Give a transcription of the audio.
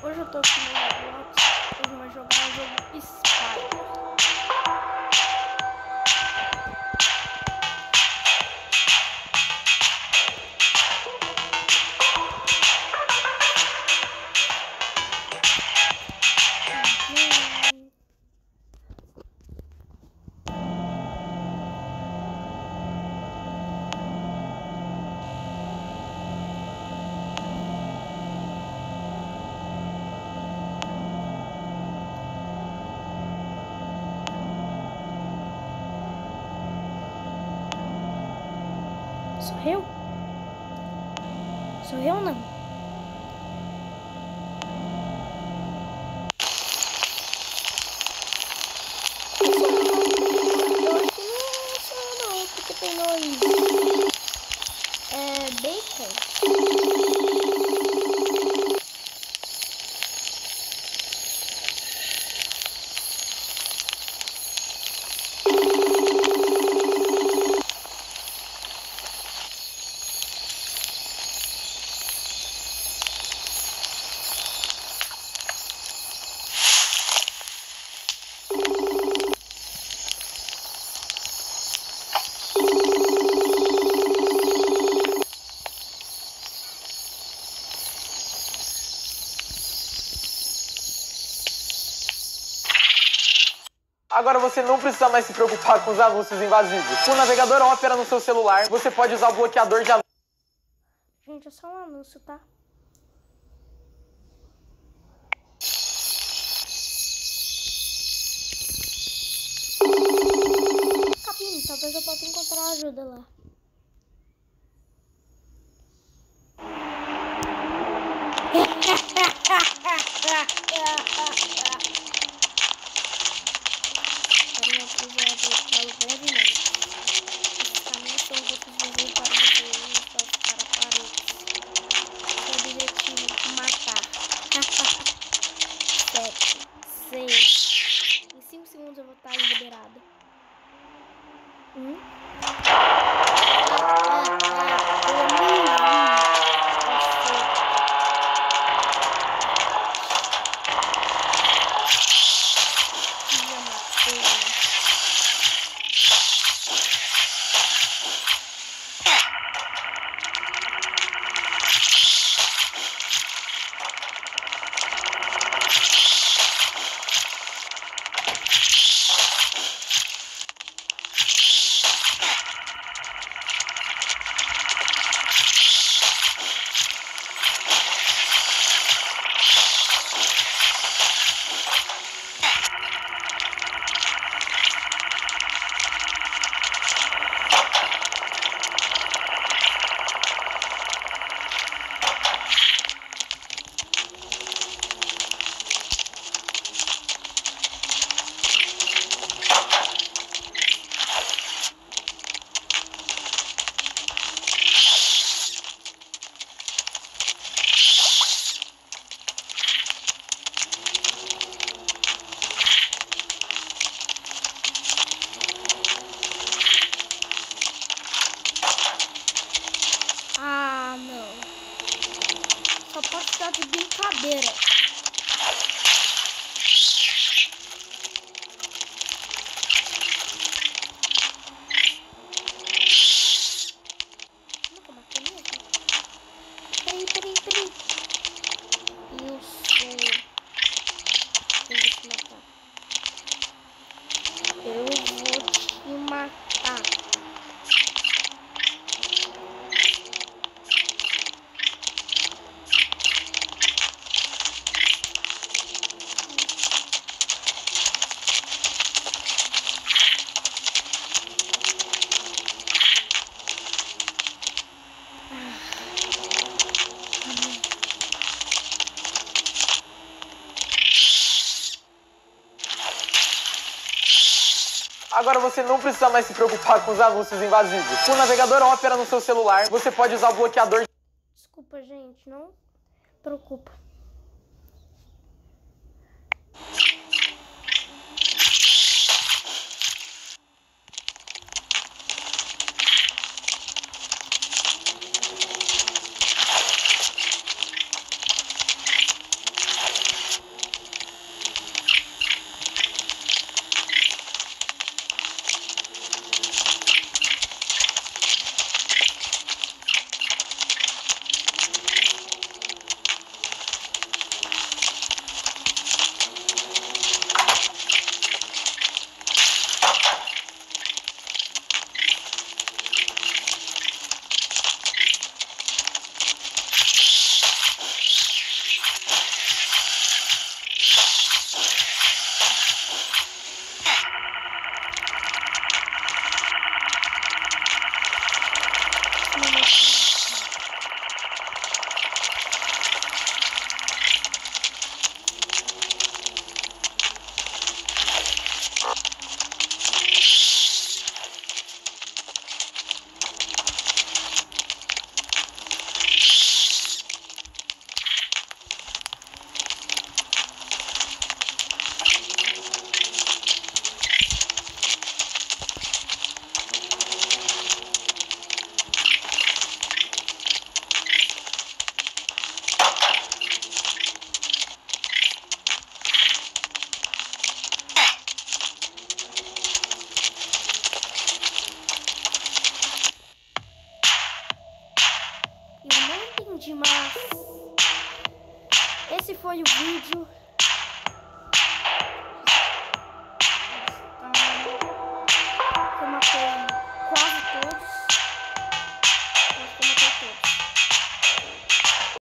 Hoje eu tô aqui no Roblox. Hoje eu vou jogar o jogo Spider. Sou eu? Sou eu não? Eu acho que não sou eu não, porque tem dois. Bacon. Agora você não precisa mais se preocupar com os anúncios invasivos. Com o navegador Opera no seu celular, você pode usar o bloqueador de anúncios. Gente, é só um anúncio, tá? Cabine, talvez eu possa encontrar ajuda lá. Em 5 segundos eu vou estar liberada. Ah, não. Só pode ficar de brincadeira. Como é que eu matei mesmo? Peraí. Isso. Eu vou te matar. Eu vou te matar. Agora você não precisa mais se preocupar com os anúncios invasivos. Com o navegador Opera no seu celular, você pode usar o bloqueador de... Desculpa, gente, não preocupa. foi o vídeo.